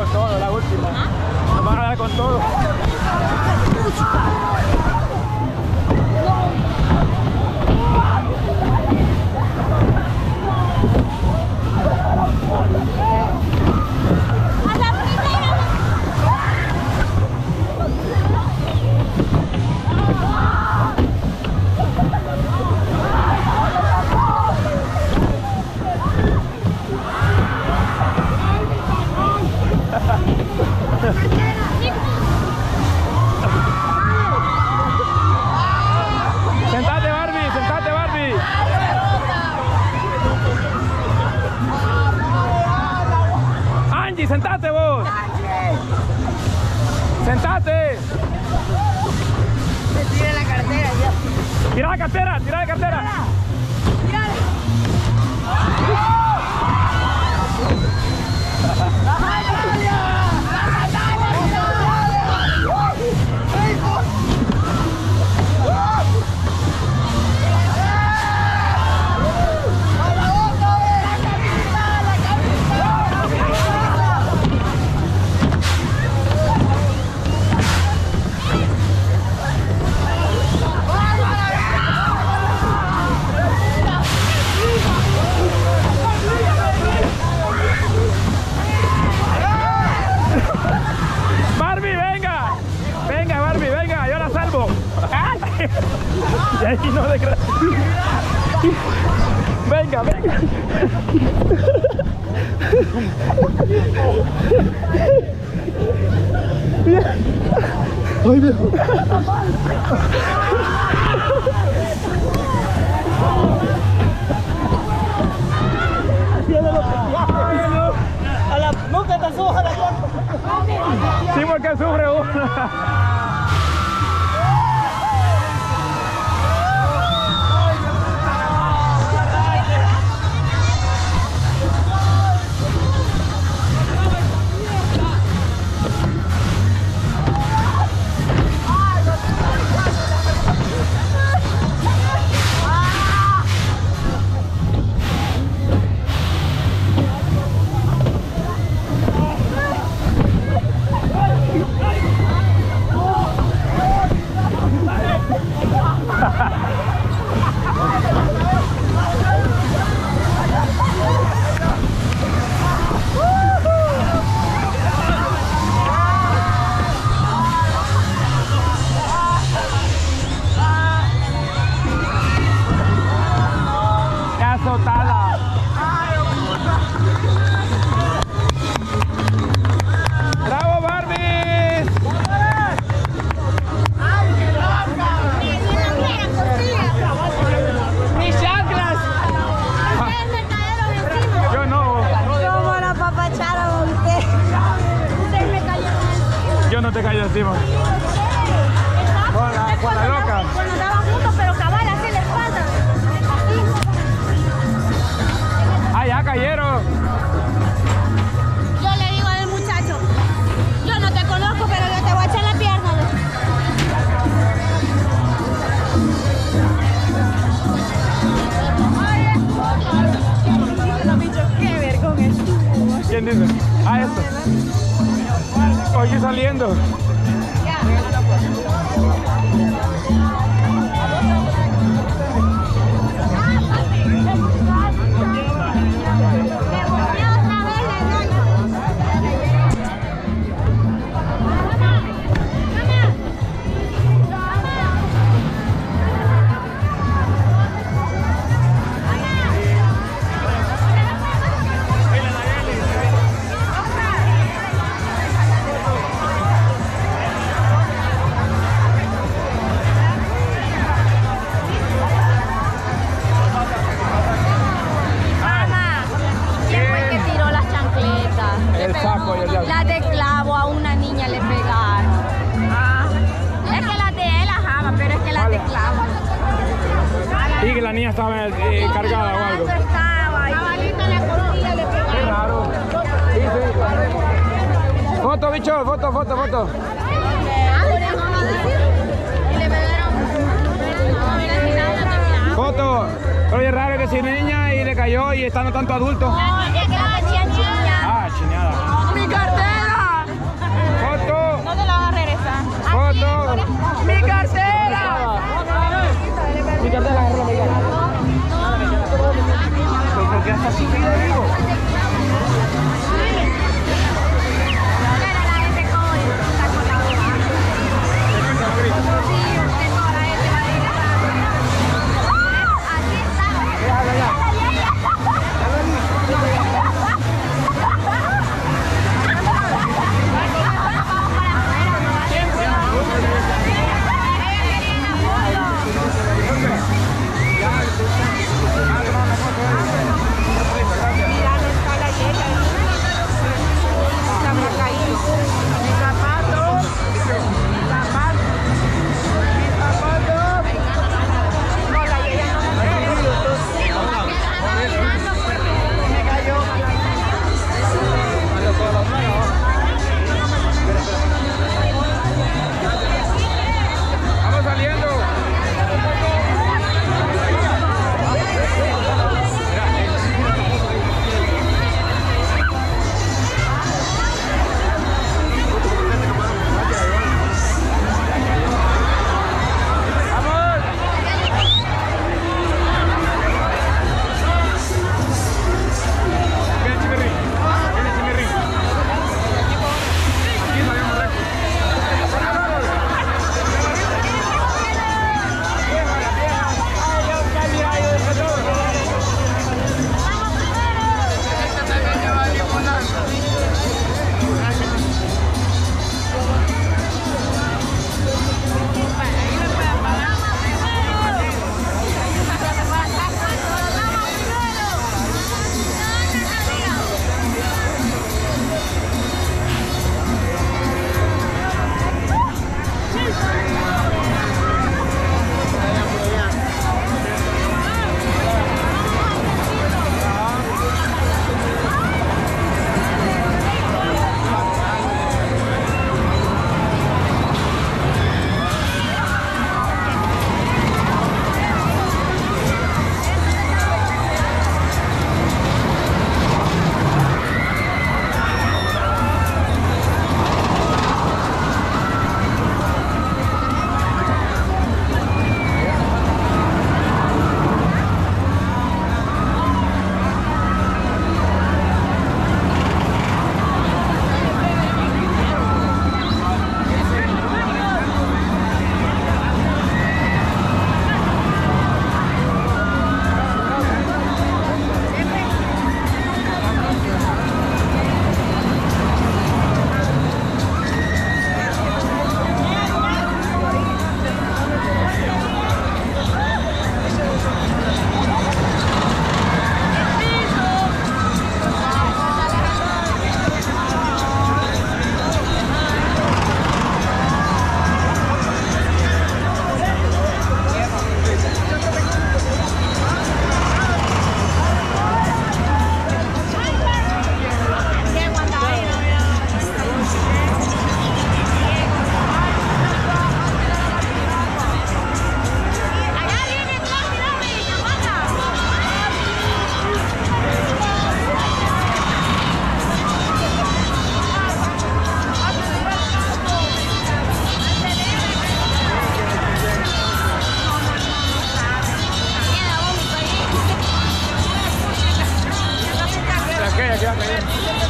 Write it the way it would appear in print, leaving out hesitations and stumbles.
con todo, la última. Nos van a dar con todo. Sentate, Barbie, sentate, Barbie. Angie, sentate vos. Sentate. Tira la cartera ya. Tira la cartera, tira la cartera. Y ahí no de venga, venga. Ay, viejo. A la nunca te subas a la sí, porque sufre una. ¡Bravo, Barbie! ¡Mis chanclas! Ustedes me cayeron encima. Yo no. ¿Cómo la papacharon usted? Ustedes me cayeron encima. Yo no te cayó encima. Con la loca. Cuando andaban juntos, pero cabal, así la espalda. Ah, ya cayeron. Yo le digo al muchacho, yo no te conozco, pero yo te voy a echar la pierna. Qué vergüenza. ¿Quién dice? Ah, esto. Oye, saliendo. Las de clavo a una niña le pegaron. Es que las de él ajaba, pero es que las de clavo. Y que la niña estaba cargada o algo. Estaba, la costilla le pegaron. Qué raro. Sí, sí. Foto, bicho, foto, foto, foto. Foto. Pero es raro que si niña y le cayó y estando tanto adulto. La niña que la hacía niña. Ah, chineada. ¡Mi cartera! foto. ¡Mi cartera! Mi cartera, agarró mi cartera. ¿Por qué hasta así, digo? Aquella que va a caer.